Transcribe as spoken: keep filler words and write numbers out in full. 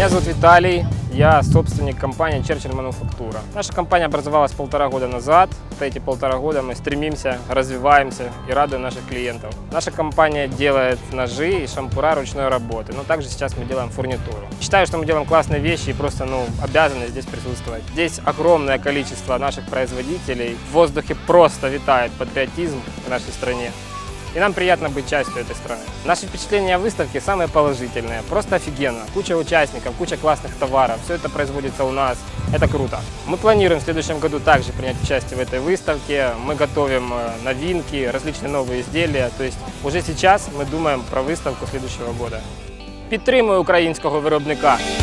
Меня зовут Виталий, я собственник компании Черчилль Мануфактура. Наша компания образовалась полтора года назад. За эти полтора года мы стремимся, развиваемся и радуем наших клиентов. Наша компания делает ножи и шампура ручной работы, но также сейчас мы делаем фурнитуру. Считаю, что мы делаем классные вещи и просто ну, обязаны здесь присутствовать. Здесь огромное количество наших производителей. В воздухе просто витает патриотизм в нашей стране. И нам приятно быть частью этой страны. Наши впечатления о выставке самые положительные. Просто офигенно. Куча участников, куча классных товаров. Все это производится у нас. Это круто. Мы планируем в следующем году также принять участие в этой выставке. Мы готовим новинки, различные новые изделия. То есть уже сейчас мы думаем про выставку следующего года. Підтримуй українського виробника.